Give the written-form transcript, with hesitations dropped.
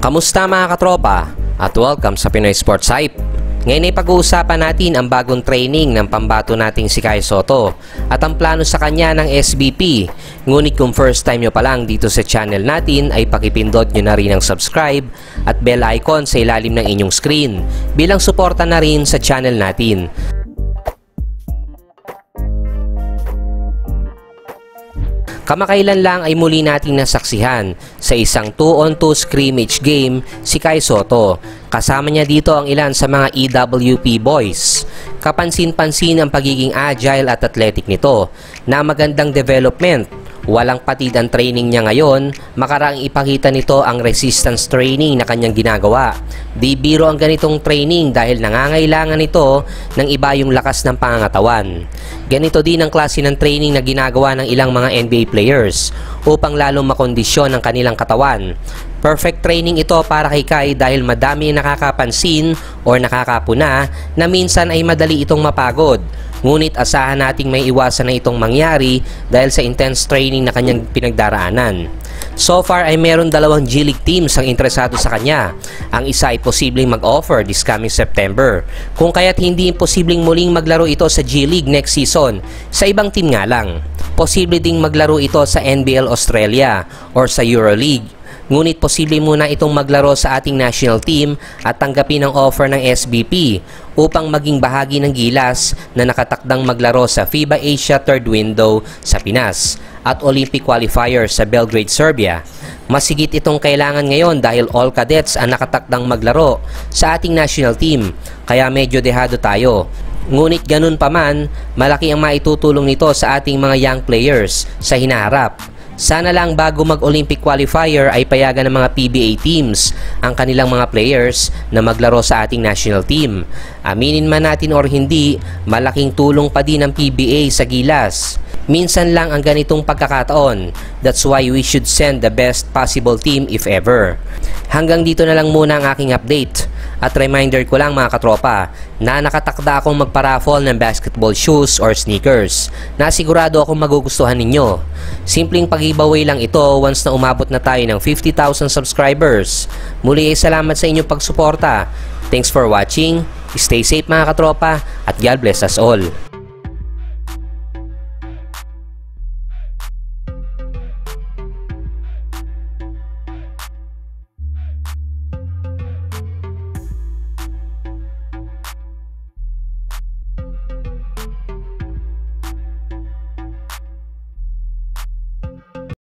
Kamusta mga katropa? At welcome sa Pinoy Sports Hype. Ngayon ay pag-uusapan natin ang bagong training ng pambato nating si Kai Sotto at ang plano sa kanya ng SBP. Ngunit kung first time nyo pa lang dito sa channel natin ay pakipindot nyo na rin ang subscribe at bell icon sa ilalim ng inyong screen bilang suporta na rin sa channel natin. Kamakailan lang ay muli nating nasaksihan sa isang 2-on-2 scrimmage game si Kai Sotto. Kasama niya dito ang ilan sa mga EWP boys. Kapansin-pansin ang pagiging agile at athletic nito na magandang development. Walang patid ang training niya ngayon, makaraang ipakita nito ang resistance training na kanyang ginagawa. Di biro ang ganitong training dahil nangangailangan ito ng iba yung lakas ng pangangatawan. Ganito din ang klase ng training na ginagawa ng ilang mga NBA players upang lalong makondisyon ang kanilang katawan. Perfect training ito para kay Kai dahil madami ang nakakapansin o nakakapuna na minsan ay madali itong mapagod. Ngunit asahan nating may iwasan na itong mangyari dahil sa intense training na kanyang pinagdaraanan. So far ay meron 2 G-League teams ang interesado sa kanya. Ang isa ay posibleng mag-offer this coming September. Kung kaya't hindi imposibleng muling maglaro ito sa G-League next season, sa ibang team nga lang. Posible ding maglaro ito sa NBL Australia or sa EuroLeague. Ngunit posible muna itong maglaro sa ating national team at tanggapin ang offer ng SBP upang maging bahagi ng gilas na nakatakdang maglaro sa FIBA Asia Third Window sa Pinas at Olympic Qualifier sa Belgrade, Serbia. Masigit itong kailangan ngayon dahil all cadets ang nakatakdang maglaro sa ating national team, kaya medyo dehado tayo. Ngunit ganun pa man, malaki ang maitutulong nito sa ating mga young players sa hinaharap. Sana lang bago mag-Olympic qualifier ay payagan ng mga PBA teams ang kanilang mga players na maglaro sa ating national team. Aminin man natin or hindi, malaking tulong pa din ng PBA sa gilas. Minsan lang ang ganitong pagkakataon. That's why we should send the best possible team if ever. Hanggang dito na lang muna ang aking update. At reminder ko lang mga katropa na nakatakda akong magpa-raffle ng basketball shoes or sneakers na sigurado akong magugustuhan ninyo. Simpleng pag-giveaway lang ito once na umabot na tayo ng 50,000 subscribers. Muli ay salamat sa inyong pagsuporta. Thanks for watching. Stay safe mga katropa at God bless us all.